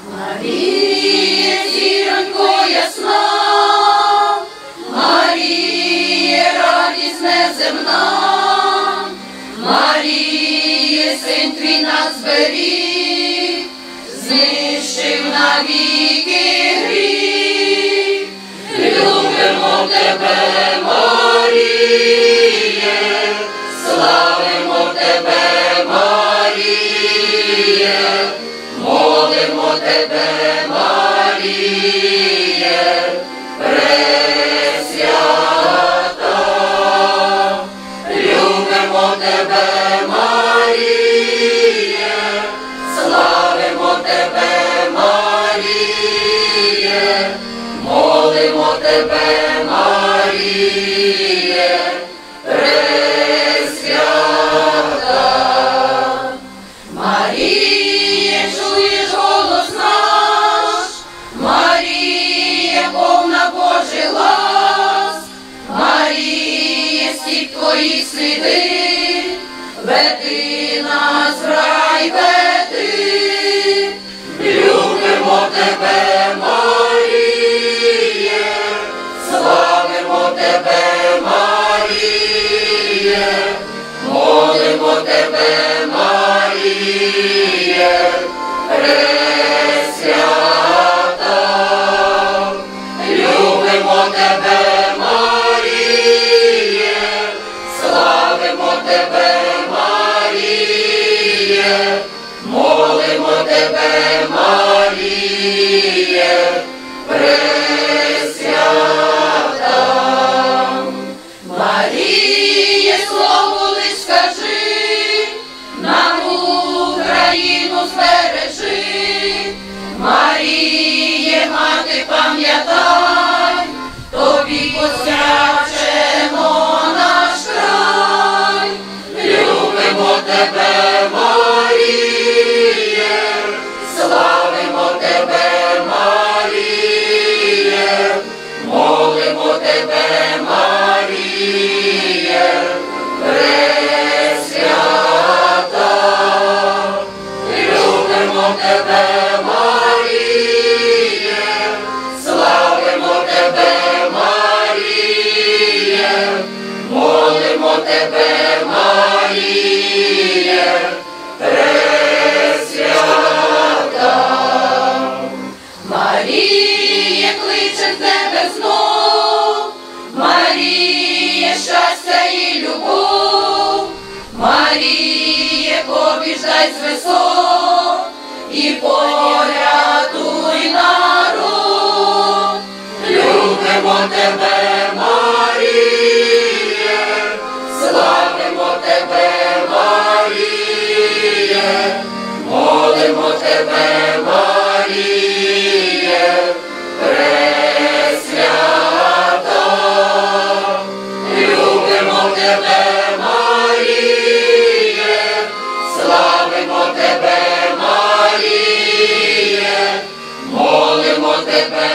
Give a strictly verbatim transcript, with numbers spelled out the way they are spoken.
Маріє, зіронько ясна, Маріє, радість неземна, Маріє, син твій нас зберіг, знищив навіки гріх. Любимо тебе, Маріє, славимо тебе, Маріє, молимо тебе, Маріє, пресвята. Любимо тебе, Маріє, славимо тебе, Маріє, молимо тебе, Маріє, пресвята. Маріє, чуєш голос наш, Маріє, повна Божий ласк, Маріє, стіп твої сліди, веди нас в рай, веди. Любимо тебе, Маріє, славимо тебе, Маріє, молимо тебе, Маріє, пресвята. Любимо тебе, Маріє, славимо тебе, Маріє, молимо тебе, Маріє, пресвята. Маріє, слово лиш скажи, нам Україну збережи. Маріє, мати, пам'ятай, тобі посвячено наш край. Любимо тебе, Маріє, славимо тебе, Маріє, молимо тебе, Маріє, пресвята. Любимо тебе, Маріє, славимо тебе, Маріє, молимо тебе, Маріє, пресвята. Маріє, кличе тебе знов, Маріє, щастя і любов, Маріє, побіждай з висот і порятуй народ. Любимо тебе, Маріє, славимо тебе, Маріє, молимо тебе, Маріє, пресвята. Любимо тебе, Маріє, славимо тебе, Маріє, молимо тебе,